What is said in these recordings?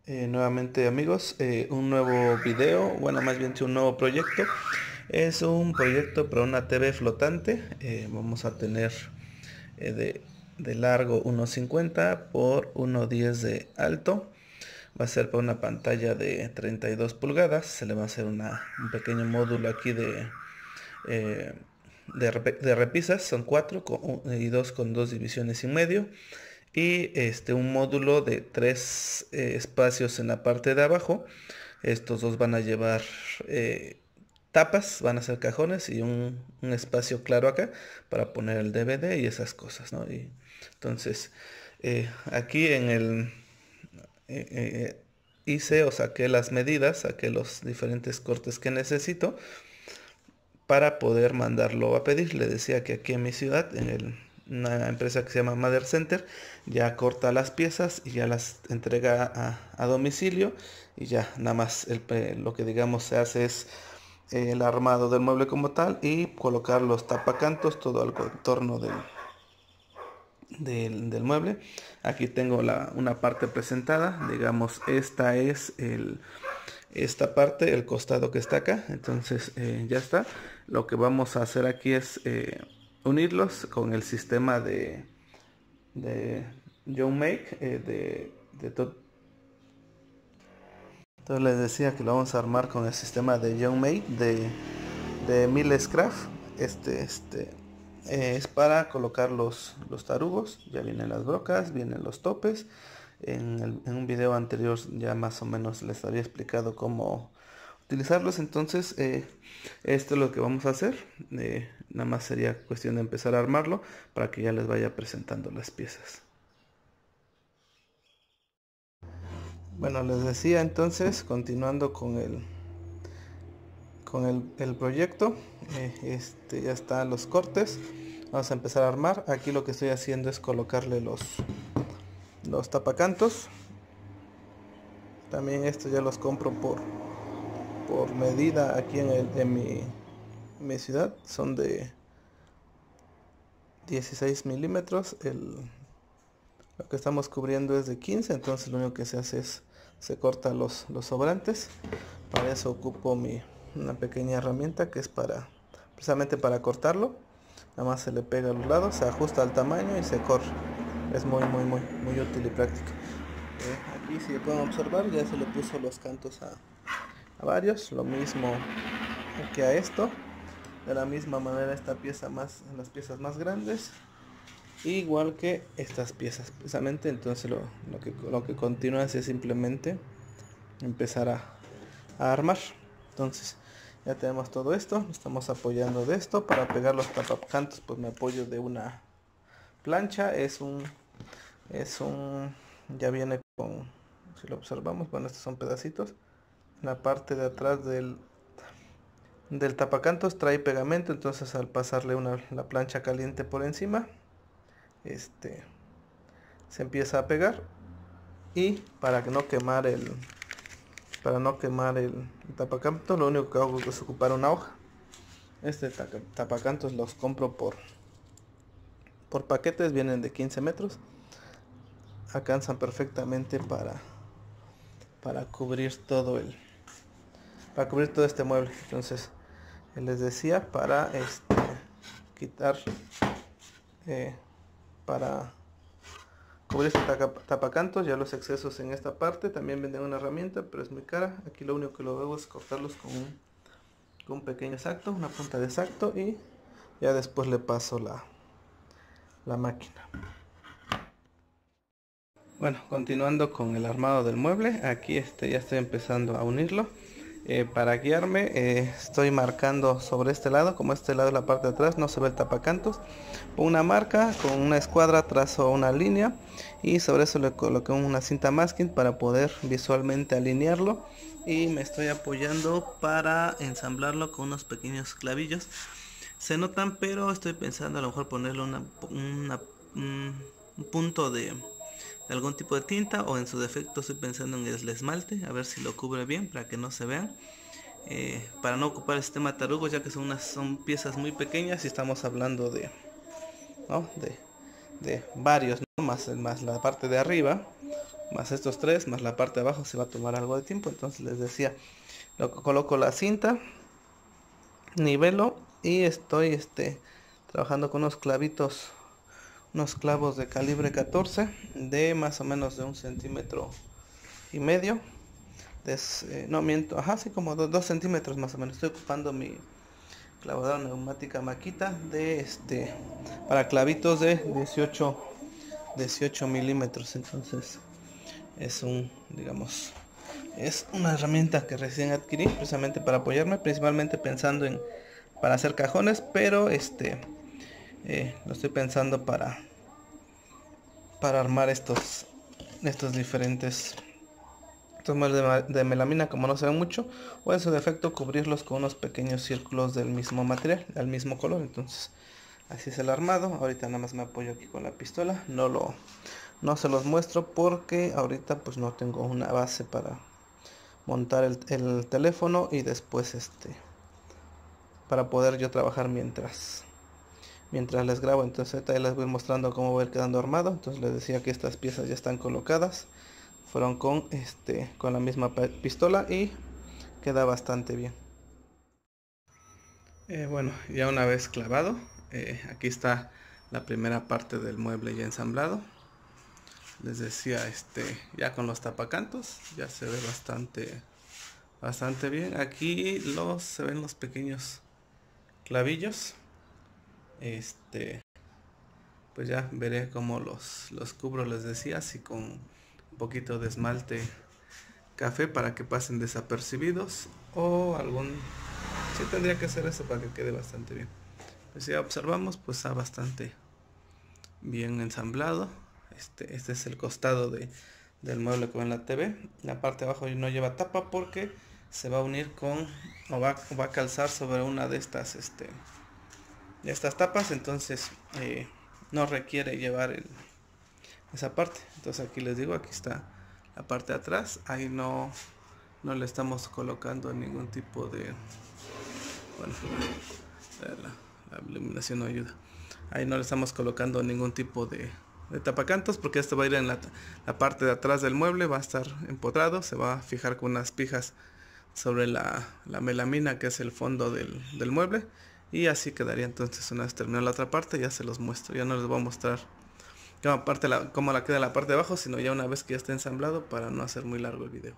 Nuevamente amigos, un nuevo video, bueno más bien sí, un nuevo proyecto. Es un proyecto para una TV flotante. Vamos a tener de largo 1,50 por 1,10 de alto. Va a ser para una pantalla de 32 pulgadas. Se le va a hacer un pequeño módulo aquí eh, de repisas. Son 4 y 2 con 2 divisiones y medio. Y un módulo de 3 espacios en la parte de abajo. Estos dos van a llevar tapas, van a ser cajones y un espacio claro acá para poner el DVD y esas cosas, ¿no? Y entonces aquí en el hice o saqué las medidas, saqué los diferentes cortes que necesito para poder mandarlo a pedir. Le decía que aquí en mi ciudad, una empresa que se llama Mother Center, ya corta las piezas y ya las entrega a domicilio, y ya nada más lo que digamos se hace es el armado del mueble como tal y colocar los tapacantos, todo al contorno del mueble. Aquí tengo una parte presentada, digamos esta es esta parte, el costado que está acá. Entonces ya está. Lo que vamos a hacer aquí es unirlos con el sistema de John Make entonces les decía que lo vamos a armar con el sistema de John Make de Miles Craft. Es para colocar los tarugos. Ya vienen las brocas, vienen los topes. En un video anterior ya más o menos les había explicado cómo utilizarlos. Entonces esto es lo que vamos a hacer. Nada más sería cuestión de empezar a armarlo para que ya les vaya presentando las piezas. Bueno, les decía entonces, continuando con el proyecto. Ya están los cortes. Vamos a empezar a armar. Aquí lo que estoy haciendo es colocarle los tapacantos. También estos ya los compro por medida aquí en mi ciudad. Son de 16 milímetros. Lo que estamos cubriendo es de 15, entonces lo único que se hace es se corta los sobrantes. Para eso ocupo una pequeña herramienta que es precisamente para cortarlo. Nada más se le pega a los lados, se ajusta al tamaño y se corre. Es muy útil y práctico. Aquí, si pueden observar, ya se le puso los cantos a varios. Lo mismo que a esto. De la misma manera esta pieza las piezas más grandes, igual que estas piezas precisamente. Entonces lo que continúa es simplemente empezar a armar. Entonces ya tenemos todo esto, estamos apoyando de esto. Para pegar los tapacantos pues me apoyo de una plancha. Ya viene con, si lo observamos, bueno, estos son pedacitos. La parte de atrás del tapacantos trae pegamento, entonces al pasarle la plancha caliente por encima, se empieza a pegar. Y para no quemar el tapacantos, lo único que hago es ocupar una hoja. Tapacantos los compro por paquetes, vienen de 15 metros. Alcanzan perfectamente para cubrir todo este mueble. Entonces les decía, para quitar para cubrir este tapacantos, ya los excesos en esta parte. También venden una herramienta, pero es muy cara. Aquí lo único que lo hago es cortarlos con un pequeño exacto, una punta de exacto, y ya después le paso la máquina. Bueno, continuando con el armado del mueble, aquí ya estoy empezando a unirlo. Para guiarme, estoy marcando sobre este lado. Como este lado es la parte de atrás, no se ve el tapacantos, una marca con una escuadra, trazo una línea y sobre eso le coloqué una cinta masking para poder visualmente alinearlo, y me estoy apoyando para ensamblarlo con unos pequeños clavillos. Se notan, pero estoy pensando a lo mejor ponerle un punto de algún tipo de tinta, o en su defecto estoy pensando en el esmalte, a ver si lo cubre bien para que no se vean, para no ocupar el sistema tarugos, ya que son piezas muy pequeñas y estamos hablando ¿no? de varios, ¿no? más la parte de arriba. más estos tres, más la parte de abajo se va a tomar algo de tiempo. Entonces les decía, coloco la cinta, nivelo y estoy trabajando con unos clavitos, unos clavos de calibre 14 de más o menos de 1,5 cm. No miento, ajá, sí, como 2 cm más o menos. Estoy ocupando mi clavadora neumática Makita para clavitos de 18 milímetros. Entonces digamos, es una herramienta que recién adquirí precisamente para apoyarme, principalmente pensando para hacer cajones, pero lo estoy pensando para armar estos diferentes muebles de melamina, como no se ven mucho, o en su defecto cubrirlos con unos pequeños círculos del mismo material, al mismo color. Entonces así es el armado. Ahorita nada más me apoyo aquí con la pistola, no se los muestro porque ahorita pues no tengo una base para montar el teléfono y después para poder yo trabajar mientras les grabo. Entonces ahorita les voy mostrando cómo va a ir quedando armado. Entonces les decía que estas piezas ya están colocadas, fueron con la misma pistola y queda bastante bien. Bueno, ya una vez clavado, aquí está la primera parte del mueble ya ensamblado. Les decía, ya con los tapacantos ya se ve bastante bien. Aquí se ven los pequeños clavillos. Pues ya veré cómo los cubro, les decía, así con un poquito de esmalte café para que pasen desapercibidos, o sí tendría que hacer eso para que quede bastante bien. Pues ya observamos, pues está bastante bien ensamblado. Este es el costado del mueble que va en la TV. La parte de abajo no lleva tapa porque se va a unir o va a calzar sobre una de estas tapas. Entonces no requiere llevar esa parte. Entonces aquí les digo, aquí está la parte de atrás. Ahí no le estamos colocando ningún tipo de, bueno, la iluminación no ayuda. Ahí no le estamos colocando ningún tipo de tapacantos, porque esto va a ir en la parte de atrás del mueble, va a estar empotrado, se va a fijar con unas pijas sobre la melamina, que es el fondo del mueble, y así quedaría. Entonces una vez terminada la otra parte ya se los muestro. Ya no les voy a mostrar cómo la queda la parte de abajo, sino ya una vez que ya esté ensamblado, para no hacer muy largo el video.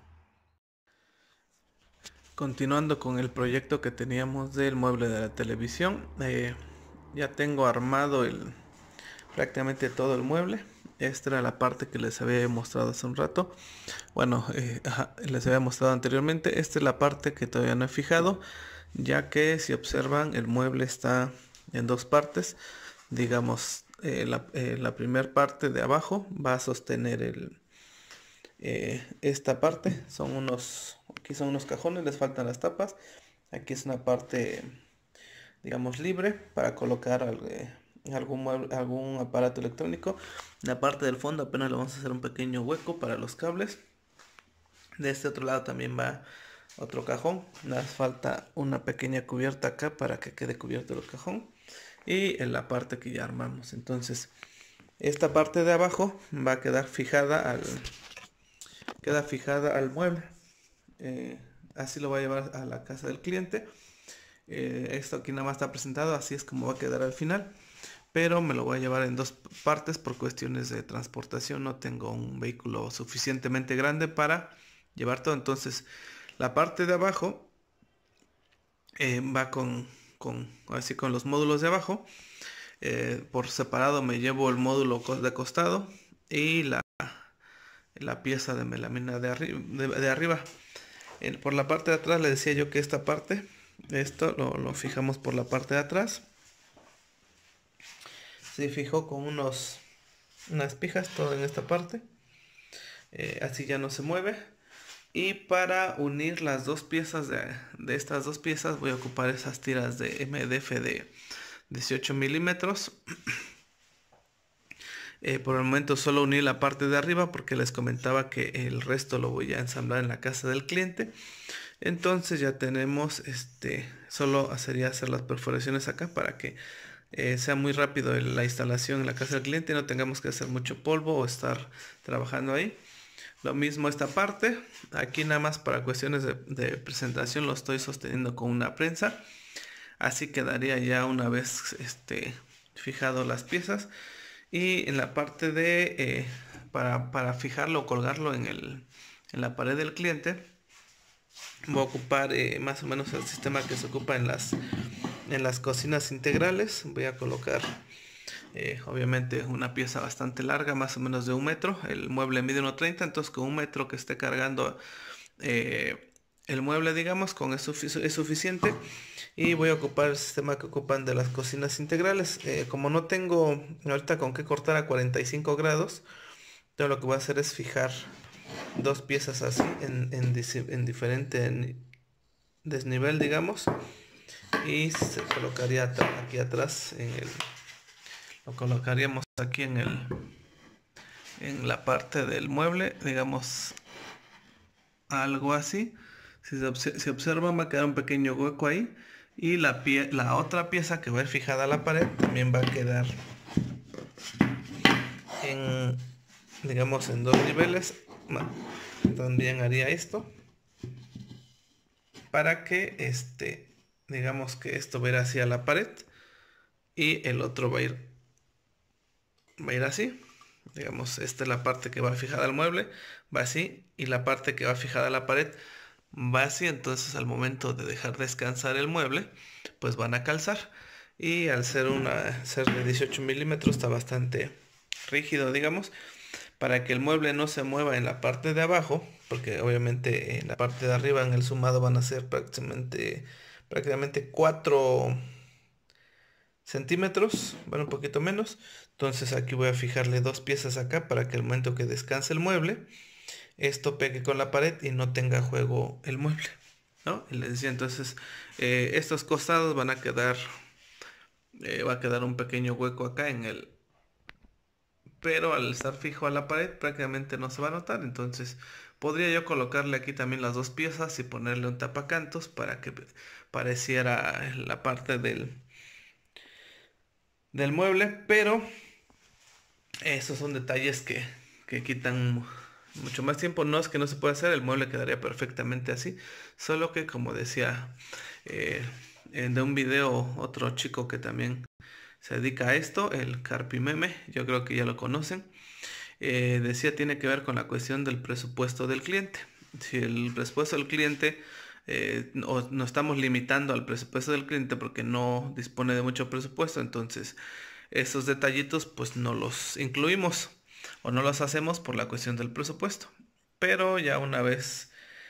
Continuando con el proyecto que teníamos del mueble de la televisión, ya tengo armado prácticamente todo el mueble. Esta era la parte que les había mostrado hace un rato. Bueno, les había mostrado anteriormente. Esta es la parte que todavía no he fijado, ya que si observan el mueble está en dos partes. Digamos, la primera parte de abajo va a sostener esta parte. Aquí son unos cajones, les faltan las tapas. Aquí es una parte, digamos, libre para colocar algún aparato electrónico. En la parte del fondo apenas le vamos a hacer un pequeño hueco para los cables. De este otro lado también va otro cajón. Nos falta una pequeña cubierta acá para que quede cubierto el cajón. Y en la parte que ya armamos. Entonces esta parte de abajo va a quedar fijada al mueble. Así lo voy a llevar a la casa del cliente. Esto aquí nada más está presentado, así es como va a quedar al final, pero me lo voy a llevar en dos partes por cuestiones de transportación. No tengo un vehículo suficientemente grande para llevar todo. Entonces la parte de abajo va así con los módulos de abajo. Por separado me llevo el módulo de costado y la pieza de melamina de arriba. Por la parte de atrás le decía yo que esta parte, esto lo fijamos por la parte de atrás. Se fijó con unas pijas todo en esta parte. Así ya no se mueve. Y para unir las dos piezas de estas dos piezas voy a ocupar esas tiras de MDF de 18 milímetros. Por el momento solo uní la parte de arriba porque les comentaba que el resto lo voy a ensamblar en la casa del cliente. Entonces ya tenemos, solo sería hacer las perforaciones acá para que sea muy rápido la instalación en la casa del cliente y no tengamos que hacer mucho polvo o estar trabajando ahí. Lo mismo esta parte. Aquí nada más para cuestiones de presentación lo estoy sosteniendo con una prensa. Así quedaría ya una vez fijado las piezas. Y en la parte de para fijarlo o colgarlo en la pared del cliente, voy a ocupar más o menos el sistema que se ocupa en las cocinas integrales. Voy a colocar obviamente una pieza bastante larga, más o menos de 1 metro. El mueble mide 1,30, entonces con 1 metro que esté cargando el mueble, digamos, con eso es suficiente. Y voy a ocupar el sistema que ocupan de las cocinas integrales. Como no tengo ahorita con qué cortar a 45 grados, yo lo que voy a hacer es fijar 2 piezas así en diferente desnivel, digamos. Y se colocaría aquí atrás lo colocaríamos aquí en la parte del mueble, digamos, algo así. Si observan, va a quedar un pequeño hueco ahí. Y la otra pieza que va a ir fijada a la pared también va a quedar digamos, en 2 niveles. También haría esto para que digamos que esto va a ir hacia la pared y el otro va a ir así. Digamos, esta es la parte que va fijada al mueble, va así, y la parte que va fijada a la pared va así. Entonces al momento de dejar descansar el mueble, pues van a calzar. Y al ser de 18 milímetros está bastante rígido, digamos, para que el mueble no se mueva en la parte de abajo, porque obviamente en la parte de arriba en el sumado van a ser prácticamente 4 centímetros, bueno, un poquito menos. Entonces aquí voy a fijarle 2 piezas acá para que al momento que descanse el mueble, esto pegue con la pared y no tenga juego el mueble, ¿no? Y les decía, entonces estos costados van a quedar, va a quedar un pequeño hueco acá pero al estar fijo a la pared prácticamente no se va a notar. Entonces podría yo colocarle aquí también las 2 piezas y ponerle un tapacantos para que pareciera la parte del mueble, pero esos son detalles que quitan mucho más tiempo. No es que no se pueda hacer, el mueble quedaría perfectamente así, solo que, como decía de un video otro chico que también se dedica a esto, el Carpimeme, yo creo que ya lo conocen, decía, tiene que ver con la cuestión del presupuesto del cliente. Si el presupuesto del cliente no estamos limitando al presupuesto del cliente porque no dispone de mucho presupuesto, entonces esos detallitos pues no los incluimos o no los hacemos por la cuestión del presupuesto. Pero ya una vez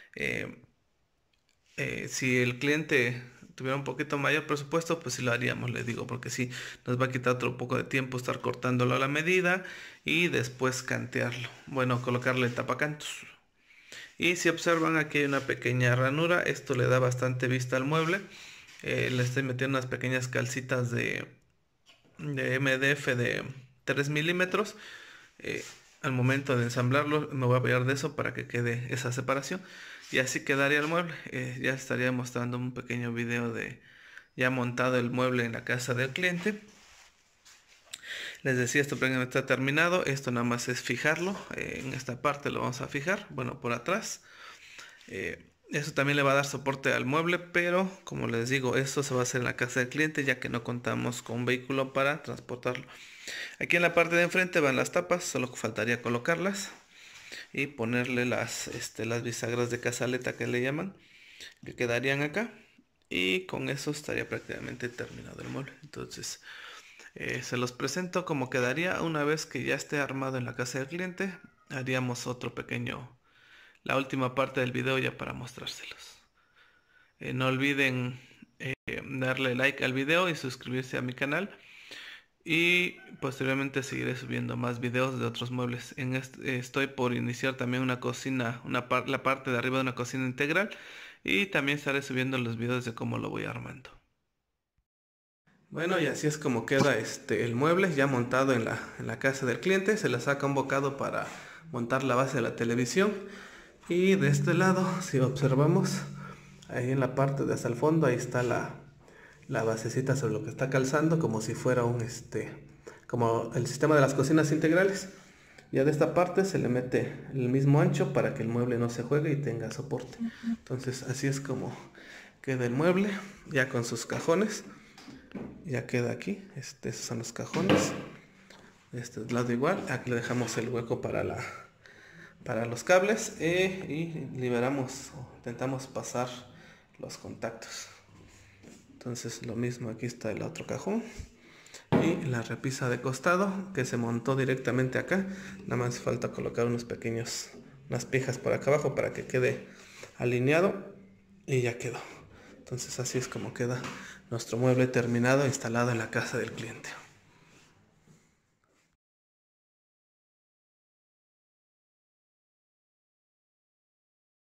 si el cliente tuviera un poquito mayor presupuesto, pues sí lo haríamos, les digo, porque sí nos va a quitar otro poco de tiempo estar cortándolo a la medida y después cantearlo. Bueno, colocarle tapacantos. Y si observan, aquí hay una pequeña ranura, esto le da bastante vista al mueble. Le estoy metiendo unas pequeñas calcitas de MDF de 3 milímetros. Al momento de ensamblarlo me voy a apoyar de eso para que quede esa separación, y así quedaría el mueble. Ya estaría mostrando un pequeño video de ya montado el mueble en la casa del cliente. Les decía, esto prácticamente está terminado. Esto nada más es fijarlo. En esta parte lo vamos a fijar, bueno, por atrás. Eso también le va a dar soporte al mueble, pero como les digo, esto se va a hacer en la casa del cliente, ya que no contamos con un vehículo para transportarlo. Aquí en la parte de enfrente van las tapas, solo faltaría colocarlas y ponerle las bisagras de cazaleta que le llaman, que quedarían acá, y con eso estaría prácticamente terminado el mueble. Entonces se los presento como quedaría una vez que ya esté armado en la casa del cliente. Haríamos la última parte del video ya para mostrárselos. No olviden darle like al video y suscribirse a mi canal, y posteriormente seguiré subiendo más videos de otros muebles. Estoy por iniciar también una cocina, la parte de arriba de una cocina integral, y también estaré subiendo los videos de cómo lo voy armando. Bueno, y así es como queda el mueble ya montado en la casa del cliente. Se le saca un bocado para montar la base de la televisión, y de este lado, si observamos, ahí en la parte de hasta el fondo, ahí está la basecita sobre lo que está calzando, como si fuera como el sistema de las cocinas integrales. Ya de esta parte se le mete el mismo ancho para que el mueble no se juegue y tenga soporte. Entonces así es como queda el mueble, ya con sus cajones. Ya queda aquí, esos son los cajones. De este lado igual, aquí le dejamos el hueco para los cables y liberamos, intentamos pasar los contactos. Entonces lo mismo, aquí está el otro cajón y la repisa de costado que se montó directamente acá. Nada más falta colocar unas pijas por acá abajo para que quede alineado y ya quedó. Entonces así es como queda nuestro mueble terminado instalado en la casa del cliente.